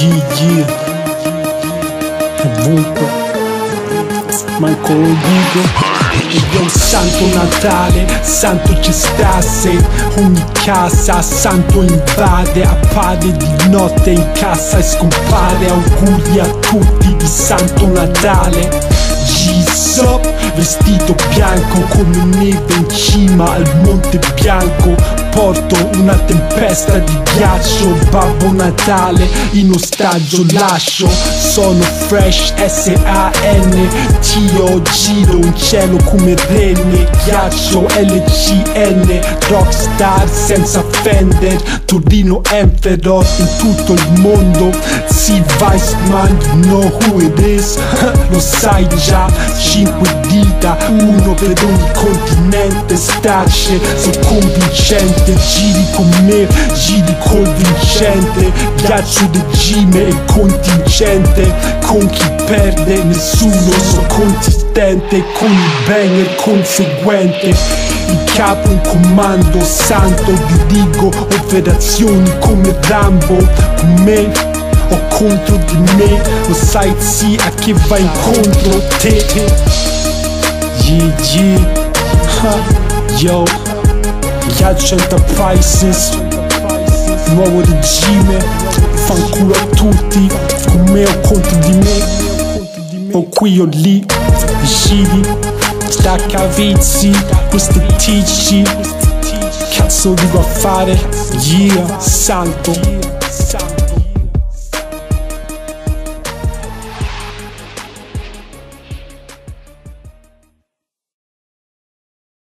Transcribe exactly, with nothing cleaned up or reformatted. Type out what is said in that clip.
yeah, ovunque, manco lo dico. Ed è un santo Natale, santo ci sta se ogni casa, santo invade, appare di notte in casa e scompare. Auguri a tutti di santo Natale. G-Sop, vestito bianco come neve in cima al Monte Bianco. Porto una tempesta di ghiaccio, Babbo Natale in ostaggio lascio. Sono fresh, S A N T O, giro in cielo come renne. Ghiaccio, L C N, rockstar senza Fender. Torino Emperor in tutto il mondo. Si Vice Man, you know who it is. Lo sai già, cinque dita, uno per ogni continente. Starce, sei convincente. Giri con me, giri col vincente. Ghiaccio regime e contingente. Con chi perde nessuno, sono consistente. Con il banger conseguente. Il capo in comando, santo dirigo operazioni come Rambo. Con me o contro di me, lo sai sì a chi va incontro te. Yeah, yeah, ha, yo, Ghiaccio Enterprises, nuovo regime, fanculo a tutti, con me o contro di me, o qui o lì, giri, stacca vizi, questi tici, cazzo dico a fare, yeah, santo.